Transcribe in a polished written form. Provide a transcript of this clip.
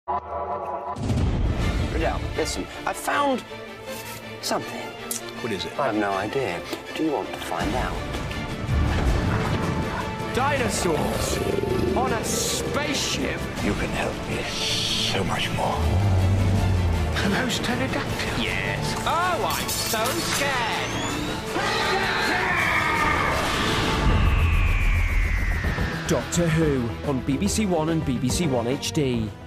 Riddell, listen, I found something. What is it? I have no idea. Do you want to find out? Dinosaurs on a spaceship. You can help me so much more. Are those pterodactyls? Yes. Oh, I'm so scared. Doctor Who on BBC One and BBC One HD.